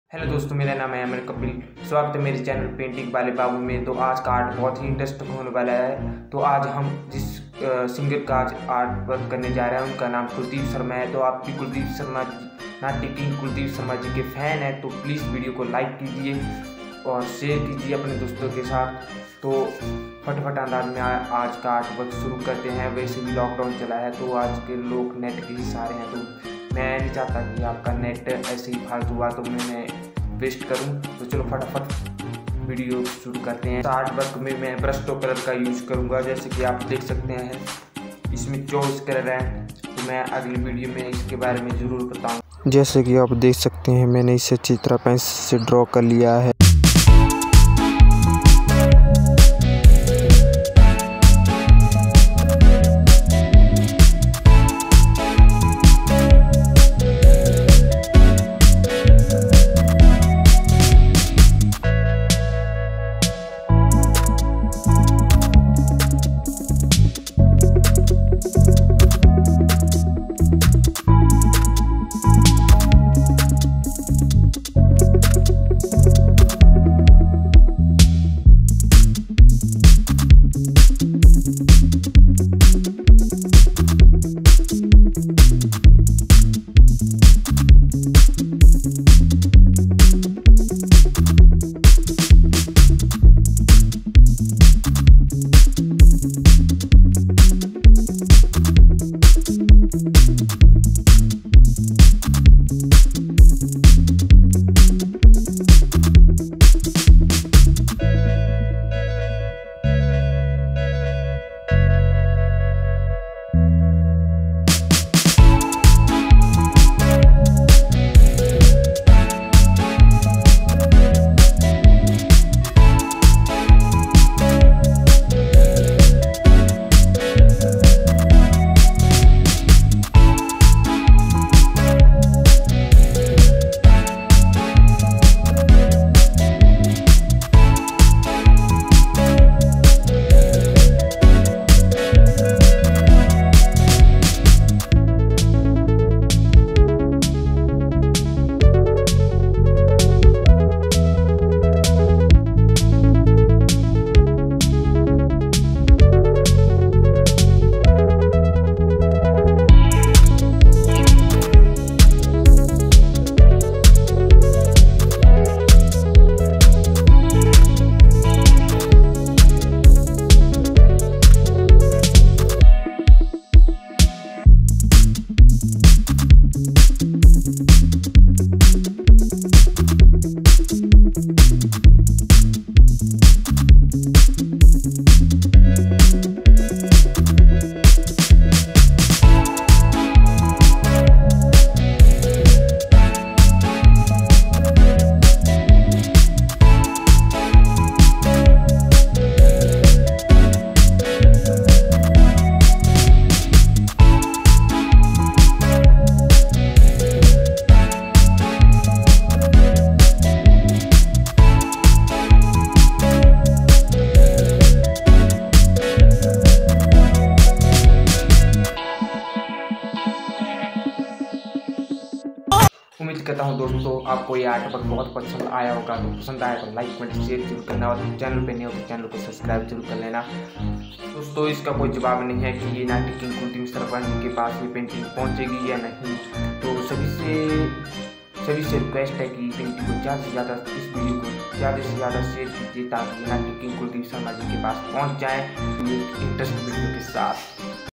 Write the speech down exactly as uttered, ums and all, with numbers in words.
Hello दोस्तों, मेरा नाम है अमन कपिल। स्वागत है मेरे चैनल पेंटिंग वाले बाबू में। तो आज का आर्ट बहुत ही इंटरेस्टिंग होने वाला है। तो आज हम जिस सिंगर का आज आर्ट वर्क करने जा रहे हैं उनका नाम कुलदीप शर्मा है। तो आप भी कुलदीप शर्मा नाट्य किंग कुलदीप शर्मा जी के फैन हैं तो प्लीज़ वीडियो को लाइक कीजिए और शेयर कीजिए अपने दोस्तों के साथ। तो फटाफट अंदाज में आज का आर्ट वर्क शुरू करते हैं। वैसे भी लॉकडाउन चला है तो आज के लोग नेट के ही सहारे हैं। तो मैं नहीं चाहता कि आपका नेट ऐसे ही फालतू हुआ तो मैं वेस्ट करूं। तो चलो फटाफट वीडियो शुरू करते हैं। आर्ट वर्क में मैं ब्रश टो कलर का यूज करूंगा, जैसे कि आप देख सकते हैं इसमें चौबीस कलर हैं। तो मैं अगली वीडियो में इसके बारे में ज़रूर बताऊँ। जैसे कि आप देख सकते हैं मैंने इसे अच्छी तरह पेंसिल से ड्रॉ कर लिया है। उम्मीद करता हूँ दोस्तों आपको ये आर्ट वर्क बहुत पसंद आया होगा। तो पसंद आया तो लाइक कमेंट शेयर जरूर करना और चैनल पे नहीं हो तो चैनल को सब्सक्राइब जरूर कर लेना। दोस्तों इसका कोई जवाब नहीं है कि ये नाट्य किंग कुलदीप शर्मा जी के पास ये पेंटिंग पहुँचेगी या नहीं। तो सभी से सभी से रिक्वेस्ट है कि पेंटिंग को ज़्यादा से ज़्यादा इस वीडियो को ज़्यादा से ज़्यादा शेयर कीजिए ताकि नाट्य किंग कुलदीप शर्मा जी के पास पहुँच जाए इंटरेस्ट वीडियो के साथ।